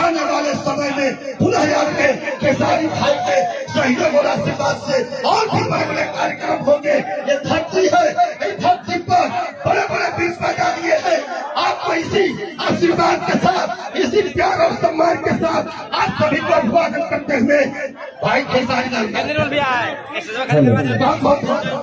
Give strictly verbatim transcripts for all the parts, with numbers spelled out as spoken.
आने वाले समय में पुनः आपके केसारी भाई के शहीदों को आशीर्वाद से और भी बड़े बड़े कार्यक्रम होंगे। ये धरती है, इस धरती पर बड़े बड़े बीच बजा दिए हैं। आपको इसी आशीर्वाद के साथ, इसी प्यार और सम्मान के साथ आप सभी को अभिवादन करते हुए भाई केसारी लाल बहुत बहुत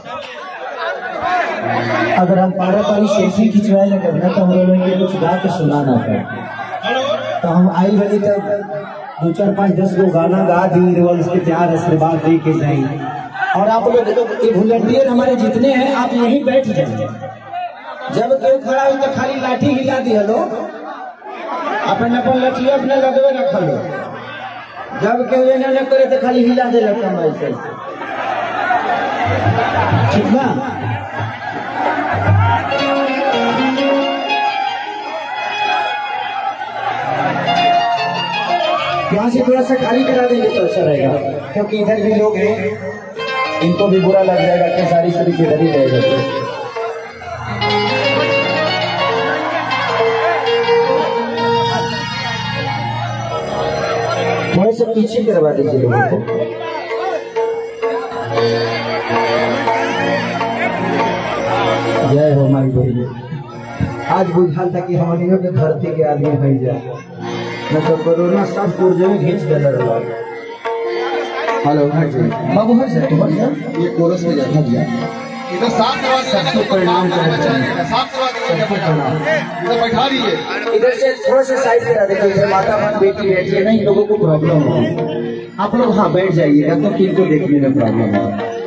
अगर हम पारा पारी सेल्फी खिंचवाए लगे ना तो हम लोगों के कुछ गा के सुनाना पड़े। तो हम आई बनी तब दो चार पाँच दस गो गाना गा दी और उसके प्यार आशीर्वाद दे के जाए। और आप लोग वॉलंटियर हमारे जितने हैं आप यहीं बैठ जाए। जब कोई खड़ा हो तो खाली लाठी हिला दिया लो, अपन अपन लठिया अपने लगवे रख लो। जब कोई न करे तो खाली हिला दे लगता है ऐसे, ठीक ना। यहाँ से थोड़ा सा खाली करा देंगे तो अच्छा रहेगा, क्योंकि इधर भी लोग हैं, इनको भी बुरा लग जाएगा कि सारी सिर्फ इधर ही रहेगा। थोड़े से पीछे करवा दीजिए लोगों को। जय हो हमारी बहनी। आज बुझाल था कि हमारी के धरती के आदमी बन जाए, न तो कोरोना सब पुर्जे में घींच दे रहा। हेलो हर जी बाबू हर जी हर जी ये कोरस में जाता दिया इधर साफ करवा सबको परिणाम करना चाहिए। साफ करवा सबको परिणाम इधर बैठा दीजिए। इधर से थोड़ा सा साइड करा देते, इधर माता मन बेटी बैठी है ना, इन लोगों को प्रॉब्लम हो। आप लोग हाँ बैठ जाइएगा तो किनको देखने में प्रॉब्लम है।